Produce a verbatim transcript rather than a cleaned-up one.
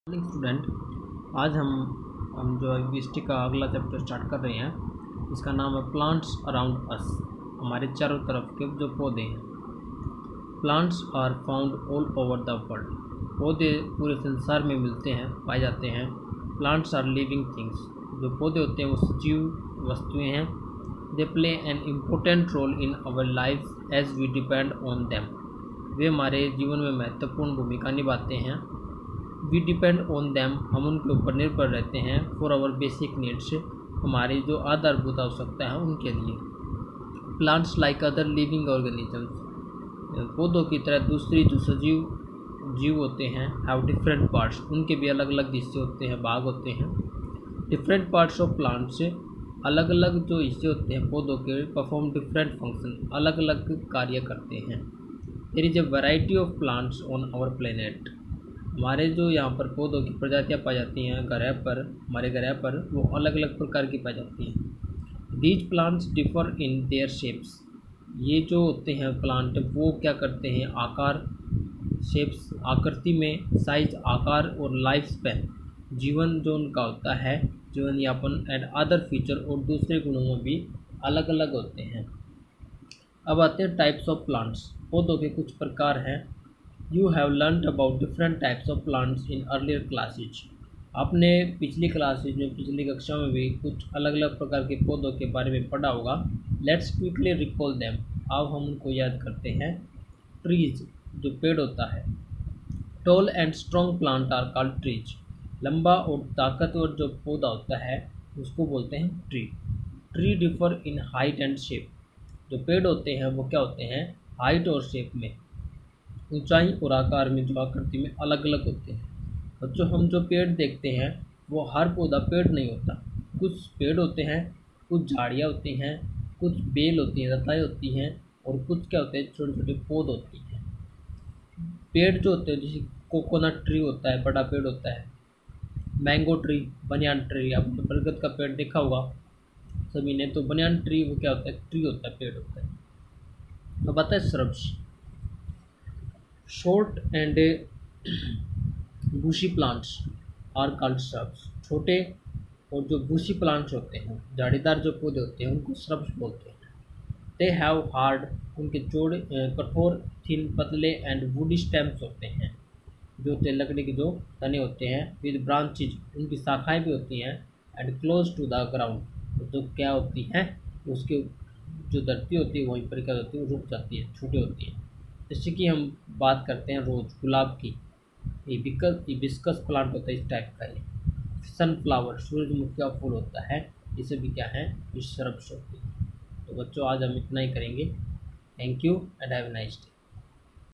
Morning student. आज हम हम जो है हिस्ट्री का अगला चैप्टर स्टार्ट कर रहे हैं। इसका नाम है प्लांट्स अराउंड अस। हमारे चारों तरफ के जो पौधे हैं। Plants are found all over the world. पौधे पूरे संसार में मिलते हैं, पाए जाते हैं। Plants are living things. जो पौधे होते हैं वो सजीव वस्तुएं हैं। They play an important role in our life as we depend on them. वे हमारे जीवन में महत्वपूर्ण भूमिका निभाते हैं। वी डिपेंड ऑन दैम, हम उनके ऊपर निर्भर रहते हैं। फॉर आवर बेसिक नीड्स, हमारी जो आधारभूत आवश्यकता है उनके लिए। Plants like other living organisms, पौधों की तरह दूसरी जो सजीव जीव होते हैं, हैव डिफरेंट पार्ट्स, उनके भी अलग अलग हिस्से होते हैं, भाग होते हैं। डिफरेंट पार्ट्स ऑफ प्लांट्स, अलग अलग जो हिस्से होते हैं पौधों के, परफॉर्म डिफरेंट फंक्शन, अलग अलग कार्य करते हैं। There is a variety of plants on our planet. हमारे जो यहाँ पर पौधों की प्रजातियाँ पाई जाती हैं ग्रह पर, हमारे ग्रह पर, वो अलग अलग प्रकार की पाई जाती हैं। These plants differ in their shapes. ये जो होते हैं प्लांट, वो क्या करते हैं, आकार, शेप्स, आकृति में, साइज, आकार और लाइफ स्पैन, जीवन जो उनका होता है, जीवन यापन, एंड अदर फीचर, और दूसरे गुणों में भी अलग अलग होते हैं। अब आते हैं टाइप्स ऑफ प्लांट्स। पौधों के कुछ प्रकार हैं। You have learnt about different types of plants in earlier classes. आपने पिछली क्लासेज में, पिछली कक्षा में भी कुछ अलग अलग प्रकार के पौधों के बारे में पढ़ा होगा। Let's quickly recall them. अब हम उनको याद करते हैं। Trees, जो पेड़ होता है। Tall and strong plant are called trees. लंबा और ताकतवर जो पौधा होता है उसको बोलते हैं tree. Tree differ in height and shape. जो पेड़ होते हैं वो क्या होते हैं, हाइट और शेप में, ऊंचाई और आकार में, जो आकृति में अलग अलग होते हैं। और जो हम जो पेड़ देखते हैं वो हर पौधा पेड़ नहीं होता। कुछ पेड़ होते हैं, कुछ झाड़ियाँ होती हैं, कुछ बेल होती हैं, लताएँ होती हैं, और कुछ क्या होते हैं, छोटे छोटे पौध होती हैं। पेड़ जो होते हैं, जैसे कोकोनट ट्री होता है, बड़ा पेड़ होता है। मैंगो ट्री, बनियान ट्री, आपने बरगद का पेड़ देखा होगा सभी ने। तो बनियान ट्री वो क्या होता है, ट्री होता है, पेड़ होता है। अब आता है shrubs. Short and bushy plants are called shrubs. छोटे और जो बुशी प्लांट्स होते हैं, झाड़ीदार जो पौधे होते हैं, उनको श्रब्स बोलते हैं। दे हैव हार्ड, उनके चौड़े, कठोर, थिन, पतले एंड वुडी स्टेम्स होते हैं, जो होते हैं लकड़ी के जो तने होते हैं। विद ब्रांचेज, उनकी शाखाएं भी होती हैं। And close to the ground, जो क्या होती हैं, उसके जो धरती होती है वहीं पर क्या होती है, रुक जाती है, छोटी होती है। जैसे कि हम बात करते हैं रोज, गुलाब की, ये बिकस हिबिस्कस प्लांट होता है इस टाइप का। ये सनफ्लावर, सूरजमुखी का फूल होता है, इसे भी क्या है, ये श्रब्स होती है। तो बच्चों आज हम इतना ही करेंगे। Thank you and have a nice day.